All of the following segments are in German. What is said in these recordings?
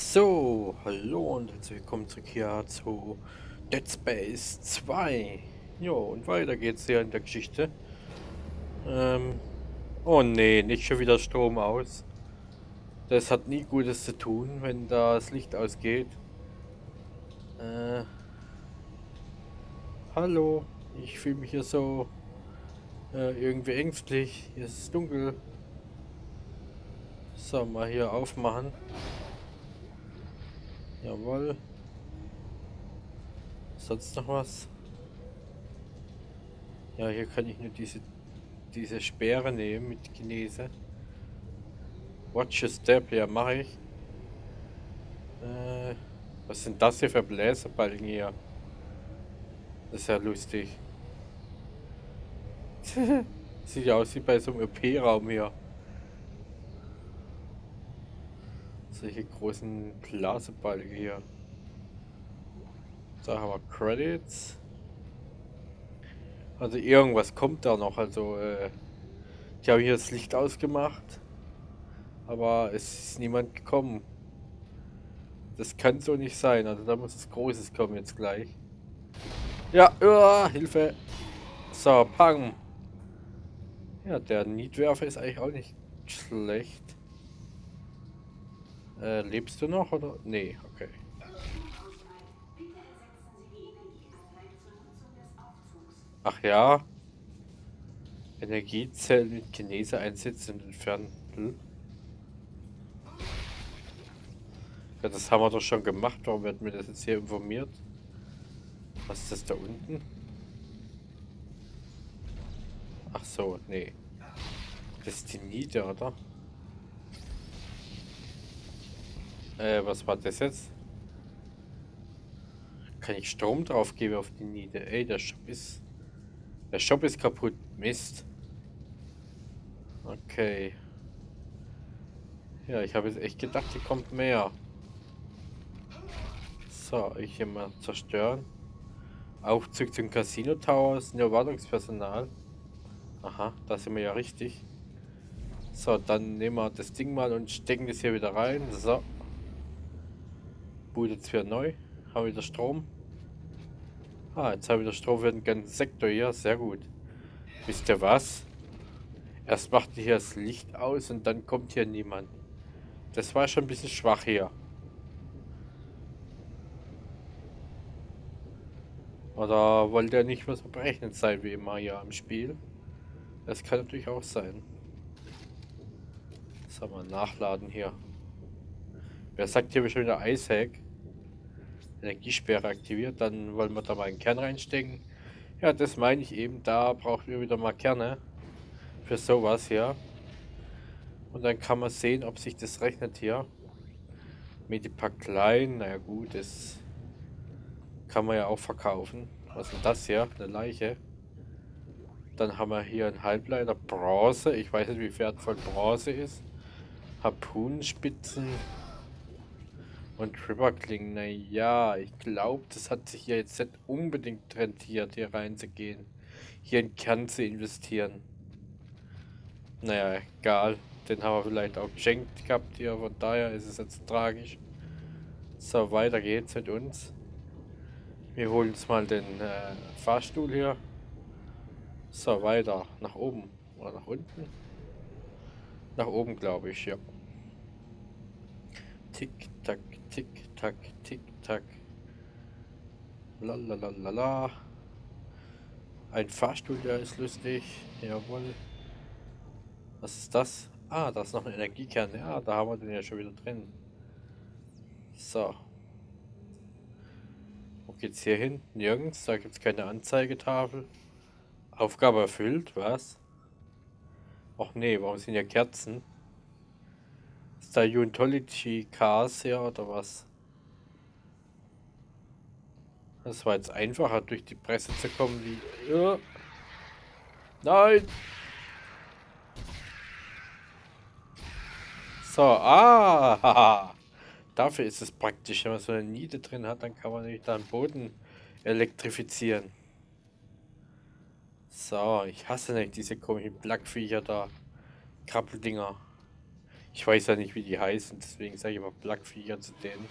So, hallo und herzlich willkommen zurück hier zu Dead Space 2. Jo, und weiter geht's hier in der Geschichte. Ähm, oh nee, nicht schon wieder Strom aus. Das hat nie Gutes zu tun, wenn da das Licht ausgeht. Äh, hallo, ich fühle mich hier so irgendwie ängstlich. Hier ist es dunkel. So, mal hier aufmachen. Jawohl. Sonst noch was? Ja, hier kann ich nur diese Speere nehmen mit Chinese. Watch your step, ja, mache ich. Äh, was sind das hier für Bläserbalken hier? Das ist ja lustig. Sieht ja aus wie bei so einem OP-Raum hier. Solche großen Blasebalken hier. Da haben wir Credits. Also irgendwas kommt da noch. Also, die haben hier das Licht ausgemacht. Aber es ist niemand gekommen. Das kann so nicht sein. Also da muss was Großes kommen jetzt gleich. Ja, Hilfe. So, pang. Ja, der Nietwerfer ist eigentlich auch nicht schlecht. Lebst du noch oder? Nee, okay. Ach ja, Energiezellen mit Kinese einsetzen und entfernen. Hm? Ja, das haben wir doch schon gemacht. Warum wird mir das jetzt hier informiert? Was ist das da unten? Ach so, nee. Das ist die Niete, oder? Was war das jetzt? Kann ich Strom drauf geben auf die Niete? Ey, Der Shop ist kaputt. Mist. Okay. Ja, ich habe jetzt echt gedacht, hier kommt mehr. So, ich hier mal zerstören. Aufzug zum Casino Tower ist nur Wartungspersonal. Aha, da sind wir ja richtig. So, dann nehmen wir das Ding mal und stecken das hier wieder rein. So. Bootet jetzt wieder neu. Haben wieder Strom. Ah, jetzt haben wir wieder Strom für den ganzen Sektor hier. Sehr gut. Wisst ihr was? Erst macht ihr hier das Licht aus und dann kommt hier niemand. Das war schon ein bisschen schwach hier. Oder wollte er nicht mehr so berechnet sein wie immer hier am Spiel? Das kann natürlich auch sein. So, mal nachladen hier. Wer sagt hier schon wieder Icehack? Energiesperre aktiviert, dann wollen wir da mal einen Kern reinstecken. Ja, das meine ich eben, da brauchen wir wieder mal Kerne für sowas hier. Und dann kann man sehen, ob sich das rechnet hier. Medipack klein, naja gut, das kann man ja auch verkaufen. Was ist denn das hier? Eine Leiche. Dann haben wir hier einen Halbleiter Bronze. Ich weiß nicht, wie wertvoll Bronze ist. Harpunenspitzen und Triggerklingen. Naja, ich glaube, das hat sich hier jetzt nicht unbedingt rentiert, hier reinzugehen. Hier in Kern zu investieren. Naja, egal. Den haben wir vielleicht auch geschenkt gehabt hier, von daher ist es jetzt tragisch. So, weiter geht's mit uns. Wir holen uns mal den Fahrstuhl hier. So, weiter. Nach oben. Oder nach unten? Nach oben, glaube ich, ja. Tick, tack, tick, tack, tick, tack. Lalalala. Ein Fahrstuhl, der ist lustig. Jawohl. Was ist das? Ah, da ist noch ein Energiekern. Ja, da haben wir den ja schon wieder drin. So. Wo geht's hier hin? Nirgends. Da gibt es keine Anzeigetafel. Aufgabe erfüllt. Was? Ach nee, warum sind ja Kerzen? Ist da Untology Cars her oder was? Das war jetzt einfacher, durch die Presse zu kommen wie... Ja. Nein! So, haha. Dafür ist es praktisch, wenn man so eine Niete drin hat, dann kann man nämlich da den Boden elektrifizieren. So, ich hasse nicht diese komischen Plackviecher da. Krabbeldinger. Ich weiß ja nicht, wie die heißen, deswegen sage ich immer Plackviecher zu denen.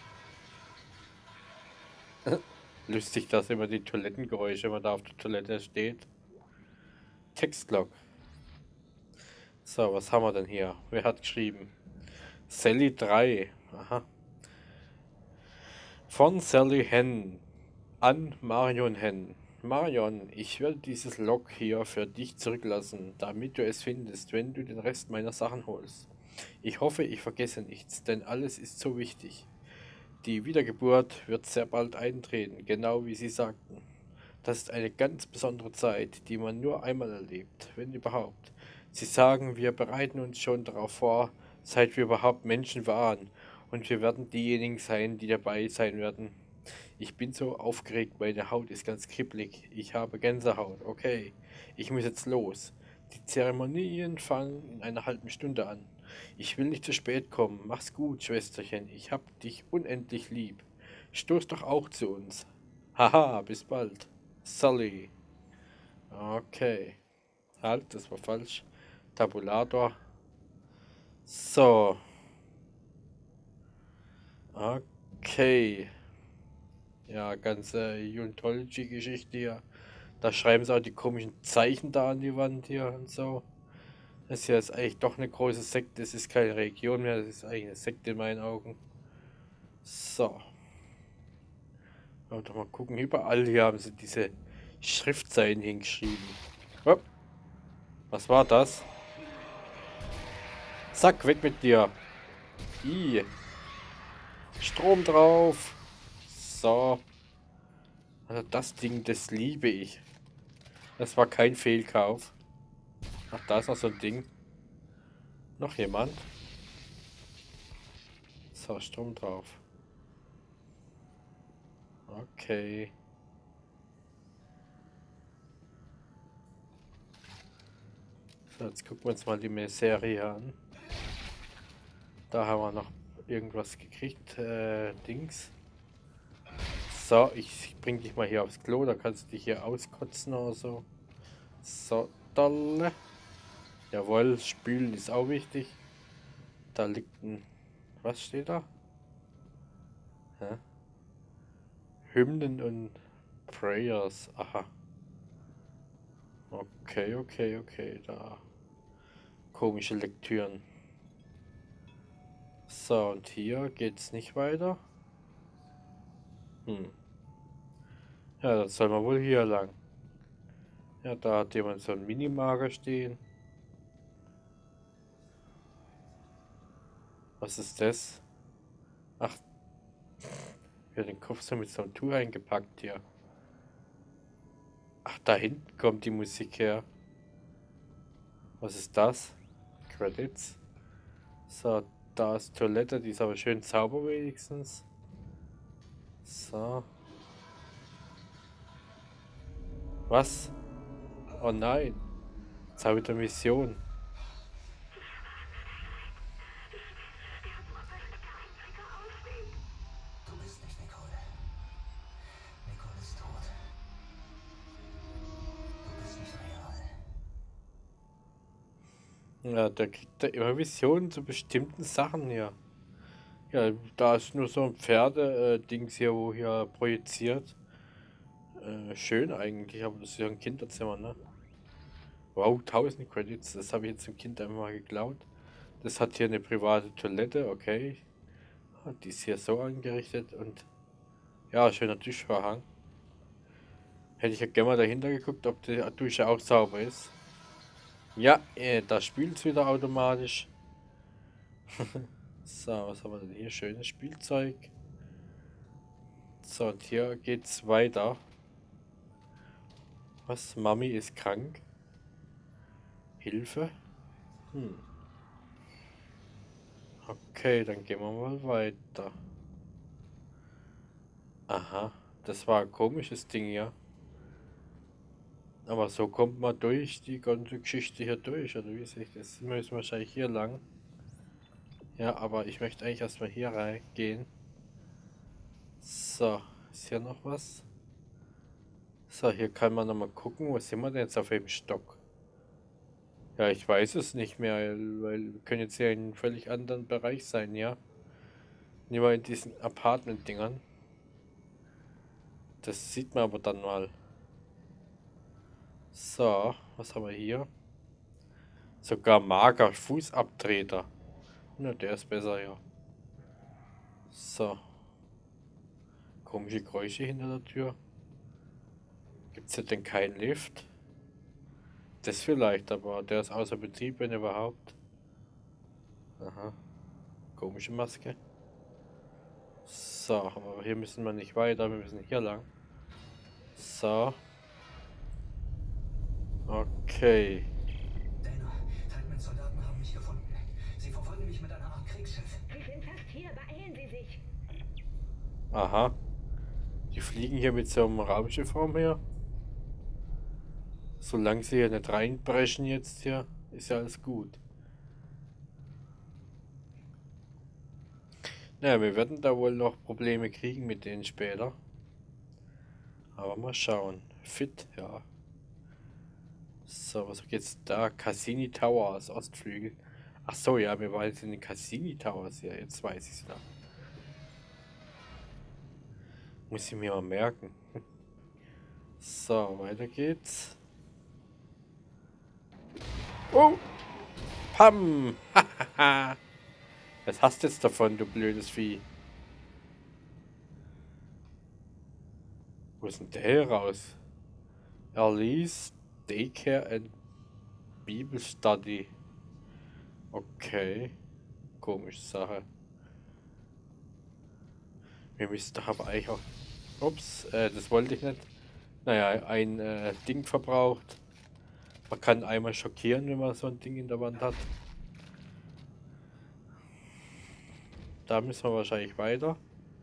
Lustig, dass immer die Toilettengeräusche, wenn man da auf der Toilette steht. Textlog. So, was haben wir denn hier? Wer hat geschrieben? Sally 3. Aha. Von Sally Hen an Marion Hen. Marion, ich werde dieses Log hier für dich zurücklassen, damit du es findest, wenn du den Rest meiner Sachen holst. Ich hoffe, ich vergesse nichts, denn alles ist so wichtig. Die Wiedergeburt wird sehr bald eintreten, genau wie Sie sagten. Das ist eine ganz besondere Zeit, die man nur einmal erlebt, wenn überhaupt. Sie sagen, wir bereiten uns schon darauf vor, seit wir überhaupt Menschen waren, und wir werden diejenigen sein, die dabei sein werden. Ich bin so aufgeregt, meine Haut ist ganz kribbelig. Ich habe Gänsehaut. Okay, ich muss jetzt los. Die Zeremonien fangen in einer halben Stunde an. Ich will nicht zu spät kommen. Mach's gut, Schwesterchen. Ich hab dich unendlich lieb. Stoß doch auch zu uns. Haha, bis bald. Sully. Okay. Halt, das war falsch. Tabulator. So. Okay. Ja, ganze Unitology-Geschichte hier. Da schreiben sie auch die komischen Zeichen da an die Wand hier und so. Das hier ist eigentlich doch eine große Sekte. Das ist keine Religion mehr, das ist eigentlich eine Sekte in meinen Augen. So. Doch mal gucken. Überall hier haben sie diese Schriftzeichen hingeschrieben. Oh, was war das? Zack, weg mit dir. I. Strom drauf. So. Also das Ding, das liebe ich. Das war kein Fehlkauf. Ach, da ist noch so ein Ding. Noch jemand? So, Strom drauf. Okay. So, jetzt gucken wir uns mal die Serie an. Da haben wir noch irgendwas gekriegt. Dings. So, ich bring dich mal hier aufs Klo. Da kannst du dich hier auskotzen oder so. So, toll. Jawohl, spülen ist auch wichtig. Da liegt ein... Was steht da? Hä? Hymnen und Prayers. Aha. Okay, okay, okay. Da. Komische Lektüren. So, und hier geht's nicht weiter. Hm. Ja, dann soll man wohl hier lang. Ja, da hat jemand so ein Minimager stehen. Was ist das? Ach, wir den Kopf so mit so einem Tuch eingepackt hier. Ach, da hinten kommt die Musik her. Was ist das? Credits. So, da ist Toilette, die ist aber schön sauber wenigstens. So. Was? Oh nein. Jetzt habe ich eine Mission. Du bist nicht Nicole. Nicole ist tot. Du bist nicht real. Ja, der kriegt da immer Visionen zu bestimmten Sachen hier. Ja, da ist nur so ein Pferde-Dings hier, wo hier projiziert. Schön eigentlich, aber das ist ja ein Kinderzimmer, ne? Wow, 1000 Credits, das habe ich jetzt dem Kind einfach mal geklaut. Das hat hier eine private Toilette, okay. Ah, die ist hier so angerichtet und ja, schöner Tischvorhang. Hätte ich ja gerne mal dahinter geguckt, ob die Dusche auch sauber ist. Ja, da spült es wieder automatisch. So, was haben wir denn hier? Schönes Spielzeug. So, und hier geht's weiter. Was? Mami ist krank? Hilfe? Hm. Okay, dann gehen wir mal weiter. Aha, das war ein komisches Ding hier. Aber so kommt man durch die ganze Geschichte hier durch, oder wie sehe ich das? Wir müssen wahrscheinlich hier lang. Ja, aber ich möchte eigentlich erstmal hier reingehen. So, ist hier noch was? So, hier kann man nochmal gucken. Wo sind wir denn jetzt auf welchem Stock? Ja, ich weiß es nicht mehr, weil wir können jetzt hier in einem völlig anderen Bereich sein, ja? Nicht mal in diesen Apartment-Dingern. Das sieht man aber dann mal. So, was haben wir hier? Sogar mager Fußabtreter. Na, der ist besser, ja. So. Komische Geräusche hinter der Tür. Gibt's hier denn keinen Lift? Das vielleicht, aber der ist außer Betrieb, wenn überhaupt. Aha. Komische Maske. So, aber hier müssen wir nicht weiter, wir müssen hier lang. So. Okay. Dana, Titanmans Soldaten haben mich gefunden. Sie verfolgen mich mit einer Art Kriegsschiff. Sie sind fast hier, beeilen Sie sich. Aha. Die fliegen hier mit so einem Raumschiff rum her. Solange sie hier nicht reinbrechen jetzt hier, ist ja alles gut. Naja, wir werden da wohl noch Probleme kriegen mit denen später. Aber mal schauen. Fit, ja. So, was geht's da? Cassini Towers, Ostflügel. Ach so, ja, wir waren jetzt in den Cassini Towers hier. Jetzt weiß ich es noch. Muss ich mir mal merken. So, weiter geht's. Oh! Pam! Hahaha! Was hast du jetzt davon, du blödes Vieh? Wo ist denn der hier raus? Elise Daycare and Bible Study. Okay. Komische Sache. Wir müssen doch aber eigentlich auch... Ups, das wollte ich nicht. Naja, ein Ding verbraucht. Man kann einmal schockieren, wenn man so ein Ding in der Wand hat. Da müssen wir wahrscheinlich weiter.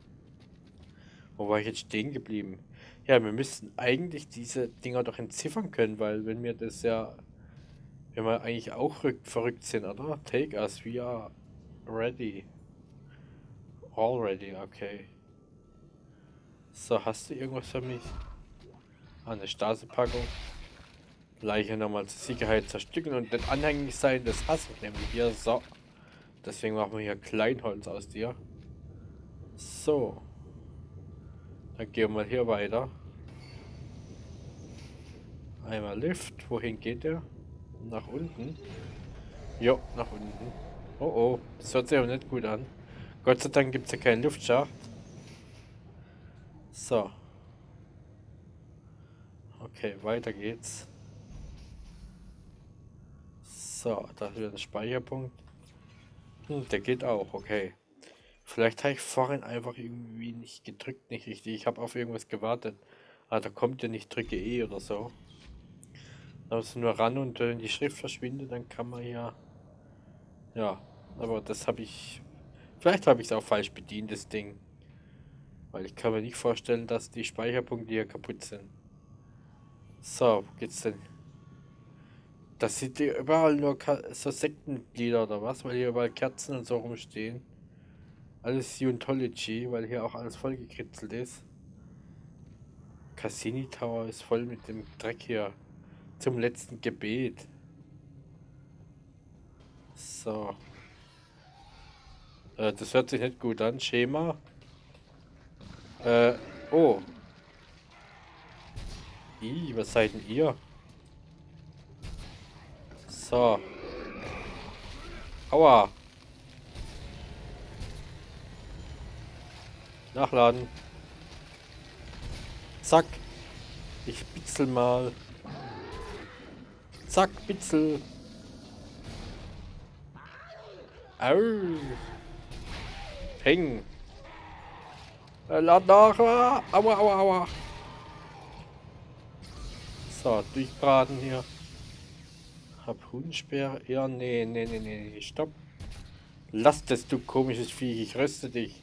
Wo war ich jetzt stehen geblieben? Ja, wir müssten eigentlich diese Dinger doch entziffern können, weil wenn wir das ja... Wenn wir eigentlich auch verrückt sind, oder? Take us, we are ready. Already, okay. So, hast du irgendwas für mich? Ah, eine Stasi-Packung. Leiche nochmal zur Sicherheit zerstückeln und nicht anhängig sein, das hasse ich nämlich hier. So. Deswegen machen wir hier Kleinholz aus dir. So. Dann gehen wir mal hier weiter. Einmal Lift. Wohin geht der? Nach unten. Jo, nach unten. Oh oh, das hört sich aber nicht gut an. Gott sei Dank gibt es ja keinen Luftschacht. So. Okay, weiter geht's. So, da ist wieder ein Speicherpunkt. Der geht auch, okay. Vielleicht habe ich vorhin einfach irgendwie nicht gedrückt, nicht richtig. Ich habe auf irgendwas gewartet. Ah, da kommt ja nicht, drücke E oder so. Da muss nur ran und wenn die Schrift verschwindet, dann kann man ja... Ja, aber das habe ich... Vielleicht habe ich es auch falsch bedient, das Ding. Weil ich kann mir nicht vorstellen, dass die Speicherpunkte hier kaputt sind. So, wo geht's denn? Das sind hier überall nur so Sektenglieder oder was? Weil hier überall Kerzen und so rumstehen. Alles Scientology, weil hier auch alles voll gekritzelt ist. Cassini Tower ist voll mit dem Dreck hier. Zum letzten Gebet. So. Das hört sich nicht gut an. Schema. Oh. Was seid denn ihr? So. Aua. Nachladen. Zack. Ich bitzel mal. Zack, bitzel. Au. Peng. Lad nach. Aua, aua, aua. So, durchbraten hier. Harpunensperre. Ja, nee. Stopp. Lass das, du komisches Viech. Ich röste dich.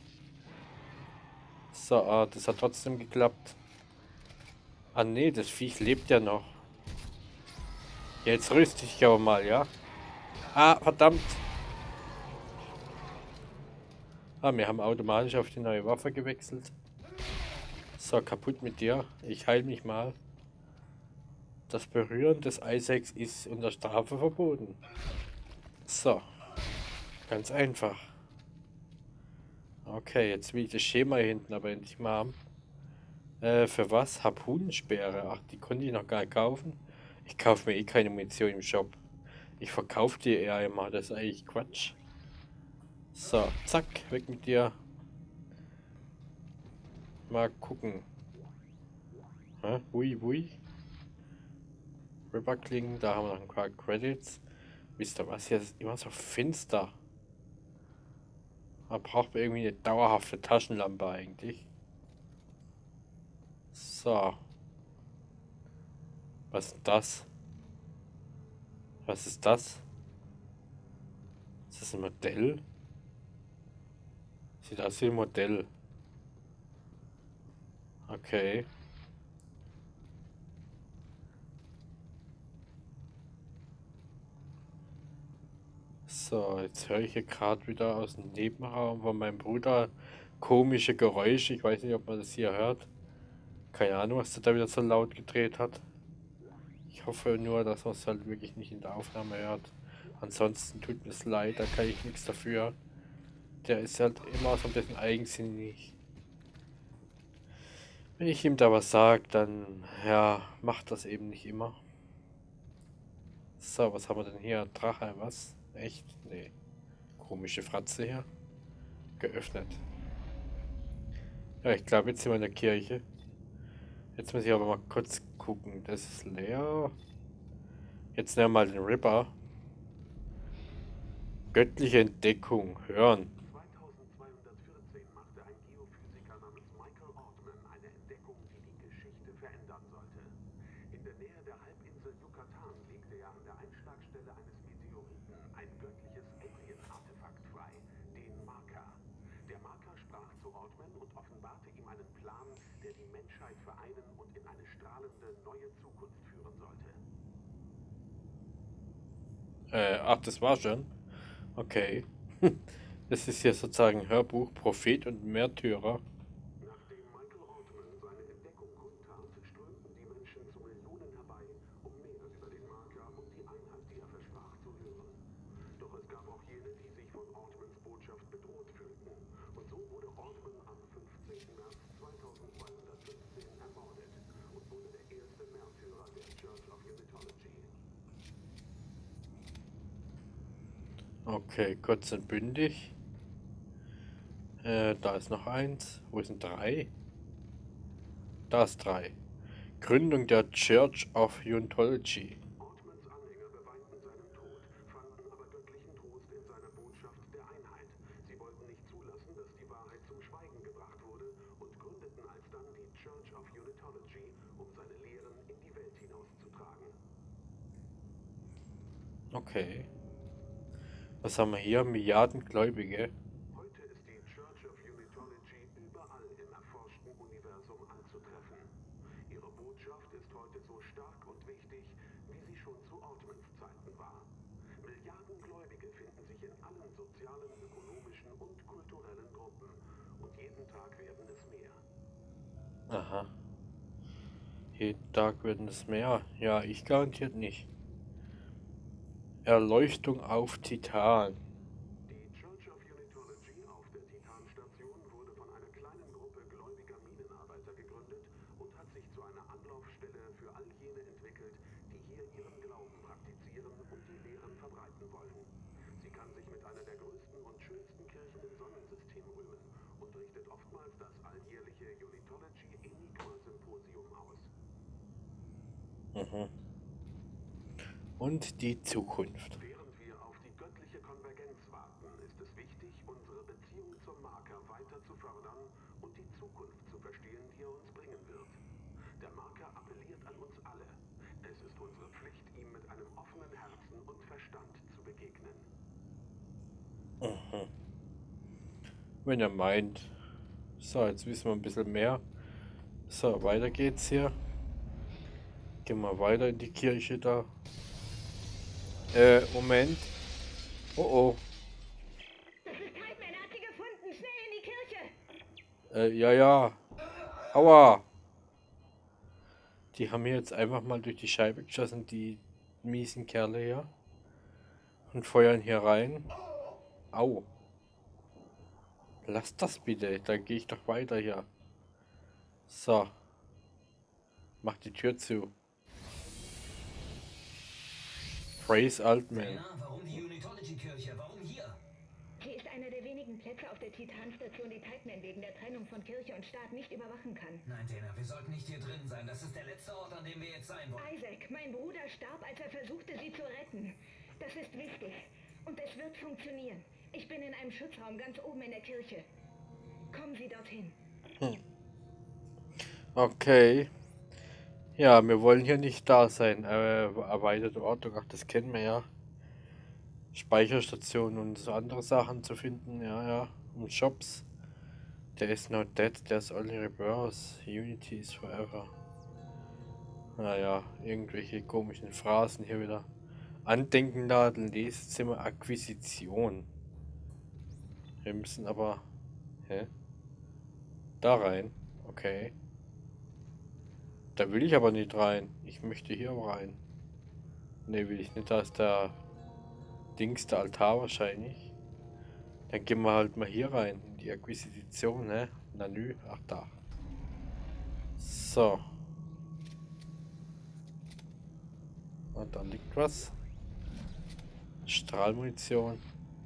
So, das hat trotzdem geklappt. Ah, nee, das Viech lebt ja noch. Jetzt röste ich aber mal, ja? Ah, verdammt. Ah, wir haben automatisch auf die neue Waffe gewechselt. So, kaputt mit dir. Ich heile mich mal. Das Berühren des Isaacs ist unter Strafe verboten. So, ganz einfach. Okay, jetzt will ich das Schema hier hinten aber endlich mal haben. Für was? Harpunensperre. Ach, die konnte ich noch gar nicht kaufen. Ich kaufe mir eh keine Munition im Shop. Ich verkaufe die eher immer. Das ist eigentlich Quatsch. So, zack, weg mit dir. Mal gucken. Hä? Hui. Ripperklingen, da haben wir noch ein paar Credits. Wisst ihr was? Hier ist immer so finster. Man braucht irgendwie eine dauerhafte Taschenlampe eigentlich. So. Was ist das? Was ist das? Ist das ein Modell? Sieht aus wie ein Modell. Okay. So, jetzt höre ich hier gerade wieder aus dem Nebenraum von meinem Bruder komische Geräusche. Ich weiß nicht, ob man das hier hört. Keine Ahnung, was der da wieder so laut gedreht hat. Ich hoffe nur, dass man es halt wirklich nicht in der Aufnahme hört. Ansonsten tut mir es leid, da kann ich nichts dafür. Der ist halt immer so ein bisschen eigensinnig. Wenn ich ihm da was sage, dann, ja, macht das eben nicht immer. So, was haben wir denn hier? Drache, was? Echt? Nee. Komische Fratze hier. Geöffnet. Ja, ich glaube, jetzt sind wir in der Kirche. Jetzt muss ich aber mal kurz gucken. Das ist leer. Jetzt nehmen wir mal den Ripper. Göttliche Entdeckung. Hören. 2214 machte ein Geophysiker namens Michael Ortman eine Entdeckung, die die Geschichte verändern sollte. In der Nähe der Halbinsel Yucatan legte er an der Einschlagstelle eines Meteoriten ein göttliches Alien-Artefakt frei, den Marker. Der Marker sprach zu Ortman und offenbarte ihm einen Plan, der die Menschheit vereinen und in eine strahlende neue Zukunft führen sollte. Ach, das war schon. Okay. Das ist hier sozusagen Hörbuch, Prophet und Märtyrer. Nachdem Michael Ortman seine Entdeckung kundtat, strömten die Menschen zu Millionen herbei, um mehr über den Marker und die Einheit, die er versprach, zu hören. Doch es gab auch jene, die sich von Ortmans Botschaft bedroht fühlten. Und so wurde Ortman am 15. März 2215 ermordet und wurde der erste Märtyrer der Church of Unitology. Okay, kurz und bündig. Da ist noch eins. Wo sind drei? Da ist drei. Gründung der Church of Unitology. Ortmans Anhänger beweinten seinen Tod, fanden aber göttlichen Trost in seiner Botschaft der Einheit. Sie wollten nicht zulassen, dass die Wahrheit zum Schweigen gebracht wurde und gründeten alsdann die Church of Unitology, um seine Lehren in die Welt hinauszutragen. Okay. Was haben wir hier? Milliarden Gläubige. Heute ist die Church of Unitology überall im erforschten Universum anzutreffen. Ihre Botschaft ist heute so stark und wichtig, wie sie schon zu Ortmans Zeiten war. Milliarden Gläubige finden sich in allen sozialen, ökonomischen und kulturellen Gruppen. Und jeden Tag werden es mehr. Aha. Jeden Tag werden es mehr. Ja, ich garantiert nicht. Erleuchtung auf Titan. Die Church of Unitology auf der Titanstation wurde von einer kleinen Gruppe gläubiger Minenarbeiter gegründet und hat sich zu einer Anlaufstelle für all jene entwickelt, die hier ihren Glauben praktizieren und die Lehren verbreiten wollen. Sie kann sich mit einer der größten und schönsten Kirchen im Sonnensystem rühmen und richtet oftmals das alljährliche Unitology Enigma Symposium aus. Mhm. Und die Zukunft. Während wir auf die göttliche Konvergenz warten, ist es wichtig, unsere Beziehung zum Marker weiter zu fördern und die Zukunft zu verstehen, die er uns bringen wird. Der Marker appelliert an uns alle. Es ist unsere Pflicht, ihm mit einem offenen Herzen und Verstand zu begegnen. Mhm. Wenn er meint. So, jetzt wissen wir ein bisschen mehr. So, weiter geht's hier. Gehen wir weiter in die Kirche da. Moment. Oh oh. Das ist Tideman, er hat sie gefunden. Schnell in die Kirche. Ja. Aua. Die haben mir jetzt einfach mal durch die Scheibe geschossen, die miesen Kerle hier. Und feuern hier rein. Au. Lass das bitte, dann gehe ich doch weiter hier. So. Mach die Tür zu. Praise Altman. Dana, warum die Unitology-Kirche? Warum hier? Sie ist einer der wenigen Plätze auf der Titanstation, die Titanman wegen der Trennung von Kirche und Staat nicht überwachen kann. Nein, Dana, wir sollten nicht hier drin sein. Das ist der letzte Ort, an dem wir jetzt sein wollen. Isaac, mein Bruder starb, als er versuchte, sie zu retten. Das ist wichtig. Und es wird funktionieren. Ich bin in einem Schutzraum ganz oben in der Kirche. Kommen Sie dorthin. Okay. Ja, wir wollen hier nicht da sein. Erweiterte Ortung, ach, das kennen wir ja. Speicherstationen und so andere Sachen zu finden, ja. Und Shops. There is no dead, there's only rebirth. Unity is forever. Naja, irgendwelche komischen Phrasen hier wieder. Andenkenladen, Lesezimmer, Akquisition. Wir müssen aber... Hä? Da rein. Okay. Da will ich aber nicht rein. Ich möchte hier rein. Ne, will ich nicht. Da ist der Dings, der Altar wahrscheinlich. Dann gehen wir halt mal hier rein. In die Akquisition, ne? Na nü. Ach, da. So. Und da liegt was. Strahlmunition.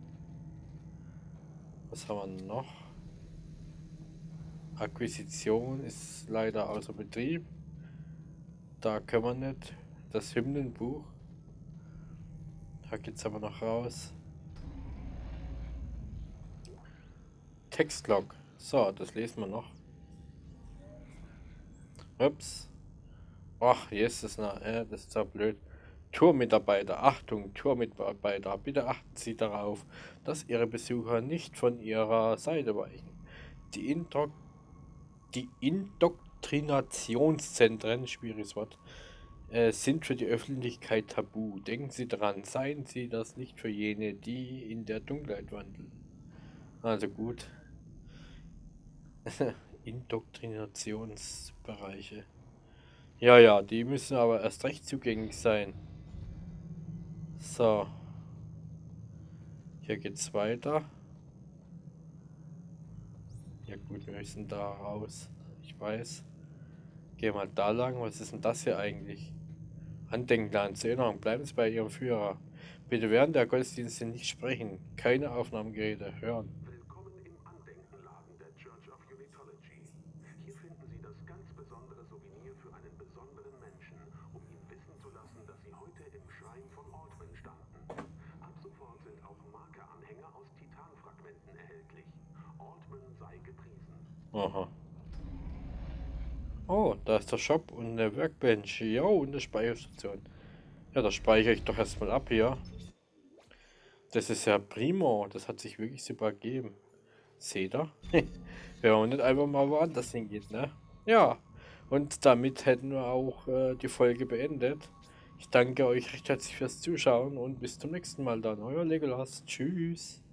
Was haben wir noch? Akquisition ist leider außer Betrieb. Da können wir nicht. Das Hymnenbuch. Da geht's aber noch raus. Textlog. So, das lesen wir noch. Ups. Ach, yes, das ist ja blöd. Tourmitarbeiter, Achtung, Tourmitarbeiter, bitte achten Sie darauf, dass Ihre Besucher nicht von Ihrer Seite weichen. Die Indoktrinationszentren, schwieriges Wort, sind für die Öffentlichkeit tabu. Denken Sie daran, seien Sie das nicht für jene, die in der Dunkelheit wandeln. Also gut. Indoktrinationsbereiche. Ja, die müssen aber erst recht zugänglich sein. So. Hier geht's weiter. Ja gut, wir müssen da raus. Ich weiß. Geh mal da lang. Was ist denn das hier eigentlich? Andenken zur Erinnerung. Bleiben Sie bei Ihrem Führer. Bitte während der Gottesdienste nicht sprechen. Keine Aufnahmegeräte hören. Willkommen im Andenkenladen der Church of Unitology. Hier finden Sie das ganz besondere Souvenir für einen besonderen Menschen, um ihm wissen zu lassen, dass Sie heute im Schrein von Altman standen. Ab sofort sind auch Markeranhänger aus Titanfragmenten erhältlich. Altman sei gepriesen. Aha. Oh, da ist der Shop und eine Workbench. Jo, und eine Speicherstation. Ja, da speichere ich doch erstmal ab hier. Das ist ja primo. Das hat sich wirklich super gegeben. Seht ihr? Wenn man nicht einfach mal woanders hingeht, ne? Ja. Und damit hätten wir auch die Folge beendet. Ich danke euch recht herzlich fürs Zuschauen und bis zum nächsten Mal dann. Euer Legolas. Tschüss.